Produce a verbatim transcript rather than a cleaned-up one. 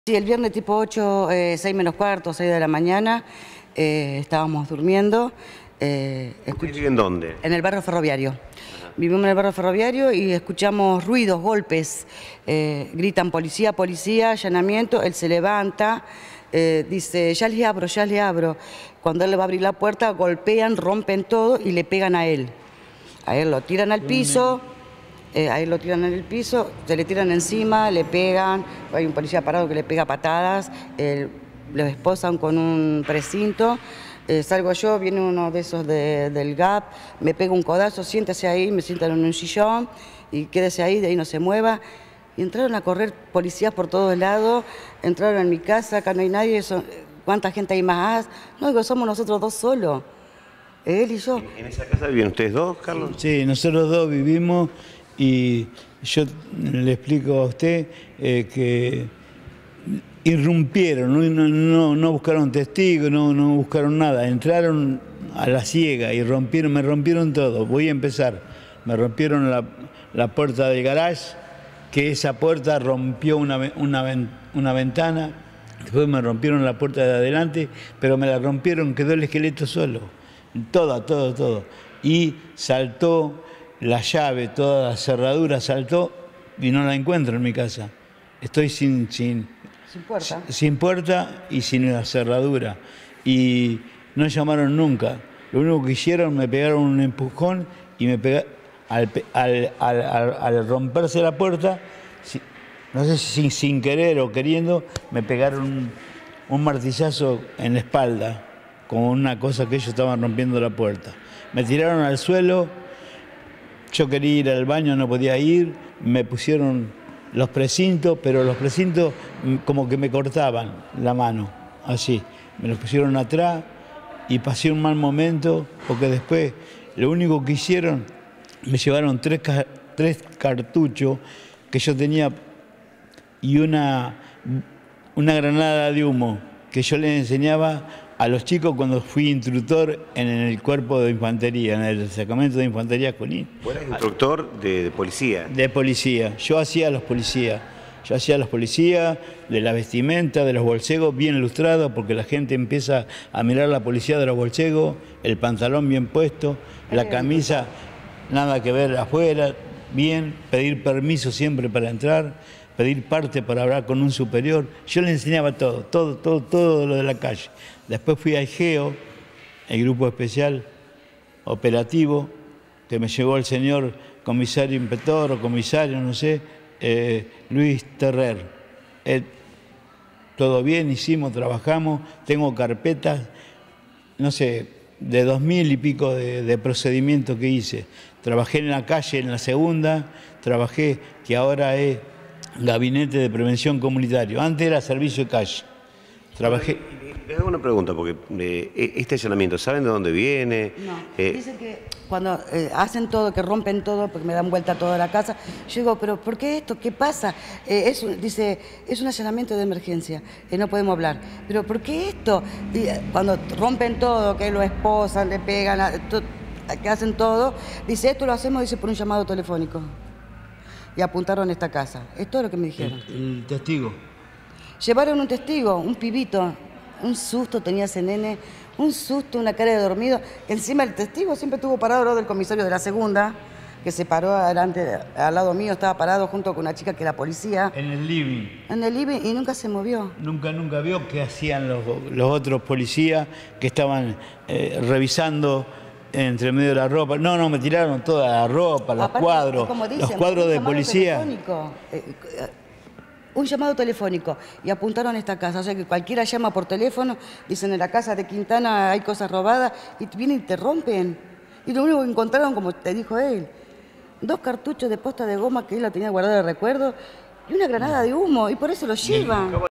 Sí, el viernes tipo ocho, eh, seis menos cuarto, seis de la mañana, eh, estábamos durmiendo. Eh, ¿Vive en dónde? En el barrio ferroviario. Ajá. Vivimos en el barrio ferroviario y escuchamos ruidos, golpes. Eh, gritan policía, policía, allanamiento. Él se levanta, eh, dice, ya le abro, ya le abro. Cuando él le va a abrir la puerta, golpean, rompen todo y le pegan a él. A él lo tiran al piso. Eh, ahí lo tiran en el piso, se le tiran encima, le pegan, hay un policía parado que le pega patadas, eh, los esposan con un precinto, eh, salgo yo, viene uno de esos de, del G A P, me pega un codazo, siéntese ahí, me sientan en un sillón y quédese ahí, de ahí no se mueva. Y entraron a correr policías por todos lados, entraron en mi casa, acá no hay nadie, son, ¿cuánta gente hay más? No, digo, somos nosotros dos solos, él y yo. ¿En esa casa viven ustedes dos, Carlos? Sí, nosotros dos vivimos. Y yo le explico a usted eh, que irrumpieron, no, no, no buscaron testigos, no, no buscaron nada, entraron a la ciega y rompieron, me rompieron todo. Voy a empezar, me rompieron la, la puerta del garage, que esa puerta rompió una, una, una ventana, después me rompieron la puerta de adelante, pero me la rompieron, quedó el esqueleto solo, todo, todo, todo. Y saltó la llave, toda la cerradura saltó y no la encuentro en mi casa. Estoy sin, sin, sin puerta. Sin puerta y sin la cerradura. Y no llamaron nunca. Lo único que hicieron, me pegaron un empujón y me pegaron, al, al, al, al, al romperse la puerta, no sé si sin, sin querer o queriendo, me pegaron un, un martillazo en la espalda, con una cosa que ellos estaban rompiendo la puerta. Me tiraron al suelo. Yo quería ir al baño, no podía ir, me pusieron los precintos, pero los precintos como que me cortaban la mano, así. Me los pusieron atrás y pasé un mal momento, porque después lo único que hicieron, me llevaron tres, tres cartuchos que yo tenía y una, una granada de humo que yo les enseñaba a los chicos cuando fui instructor en el cuerpo de infantería, en el destacamento de infantería Junín. ¿Vos eras instructor de, de policía? De policía. Yo hacía a los policías. Yo hacía a los policías, de la vestimenta, de los bolsegos bien ilustrados, porque la gente empieza a mirar la policía de los bolsegos, el pantalón bien puesto, la camisa nada que ver afuera, bien, pedir permiso siempre para entrar, pedir parte para hablar con un superior. Yo le enseñaba todo, todo, todo, todo lo de la calle. Después fui a GEO, el grupo especial operativo, que me llevó el señor comisario inspector o comisario, no sé, eh, Luis Terrer. Eh, todo bien, hicimos, trabajamos, tengo carpetas, no sé, de dos mil y pico de, de procedimientos que hice. Trabajé en la calle, en la segunda, trabajé, que ahora es Gabinete de Prevención Comunitario. Antes era Servicio de Calle. Trabajé. Les hago una pregunta, porque eh, este allanamiento, ¿saben de dónde viene? No, eh, dicen que cuando eh, hacen todo, que rompen todo, porque me dan vuelta toda la casa, yo digo, pero ¿por qué esto? ¿Qué pasa? Eh, es, dice, es un allanamiento de emergencia, eh, no podemos hablar. Pero ¿por qué esto? Y, cuando rompen todo, que lo esposan, le pegan, a, to, que hacen todo, dice, esto lo hacemos, dice, por un llamado telefónico. Y apuntaron a esta casa. Es todo lo que me dijeron. El, el testigo. Llevaron un testigo, un pibito. Un susto tenía ese nene, un susto, una cara de dormido. Encima el testigo siempre estuvo parado al lado del comisario de la segunda, que se paró adelante, al lado mío, estaba parado junto con una chica que era policía. En el living. En el living y nunca se movió. Nunca, nunca vio qué hacían los, los otros policías que estaban eh, revisando entre medio de la ropa. No, no, me tiraron toda la ropa, los Aparte, cuadros, como dicen, los cuadros de policía. Eh, un llamado telefónico y apuntaron a esta casa, o sea que cualquiera llama por teléfono, dicen en la casa de Quintana hay cosas robadas y vienen y te rompen. Y lo único que encontraron, como te dijo él, dos cartuchos de posta de goma que él la tenía guardada de recuerdo y una granada de humo y por eso lo llevan.